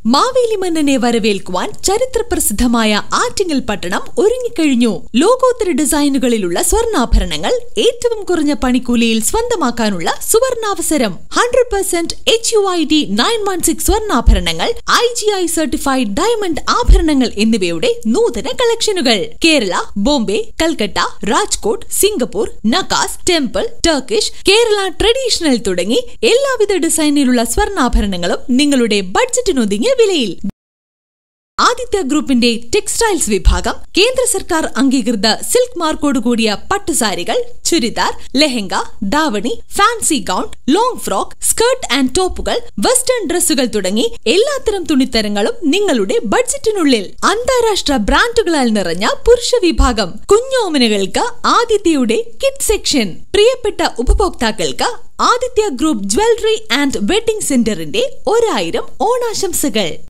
മാവേലി മന്നനെ വരവേൽക്കുവാൻ ചരിത്രപ്രസിദ്ധമായ ആറ്റിങ്ങൽ പട്ടണം ഒരുങ്ങിക്കഴിഞ്ഞു. ലോകോത്തര ഡിസൈനുകളിലുള്ള സ്വർണ്ണാഭരണങ്ങൾ ഏറ്റവും കുറഞ്ഞ പണിക്കൂലിയിൽ സ്വന്തമാക്കാനുള്ള സുവർണാവസരം. 100% HUID 916 സ്വർണ്ണാഭരണങ്ങൾ, IGI സർട്ടിഫൈഡ് ഡയമണ്ട് ആഭരണങ്ങൾ എന്നിവയുടെ നൂതന കളക്ഷനുകൾ. കേരള, ബോംബെ, കൽക്കട്ട, രാജ്കോട്ട്, സിംഗപ്പൂർ, നക്കാസ്, ടെമ്പിൾ, ടർക്കിഷ്, കേരള ട്രഡീഷണൽ തുടങ്ങി എല്ലാവിധ ഡിസൈനിലുള്ള സ്വർണ്ണാഭരണങ്ങളും നിങ്ങളുടെ ബഡ്ജറ്റിനൊതുങ്ങിയ വിലയിൽ. ആദിത്യ ഗ്രൂപ്പിന്റെ ടെക്സ്റ്റൈൽസ് വിഭാഗം കേന്ദ്ര സർക്കാർ അംഗീകൃത സിൽക്ക് മാർക്കോടുകൂടിയ പട്ടുസാരികൾ, churidar, lehenga, davani, fancy gown, long frock, skirt and ടോപ്പുകൾ, വെസ്റ്റേൺ ഡ്രസ്സുകൾ തുടങ്ങി എല്ലാത്തരം തുണിത്തരങ്ങളും നിങ്ങളുടെ ബഡ്ജറ്റിനുള്ളിൽ. അന്താരാഷ്ട്ര ബ്രാൻഡുകളാൽ നിറഞ്ഞ പുരുഷ വിഭാഗം, കുഞ്ഞോമനകൾക്ക് ആദിത്യയുടെ കിഡ് സെക്ഷൻ. പ്രിയപ്പെട്ട ഉപഭോക്താക്കൾക്ക് Aditya group jewellery and wedding സെന്ററിന്റെ 1000 ഓണാശംസകൾ.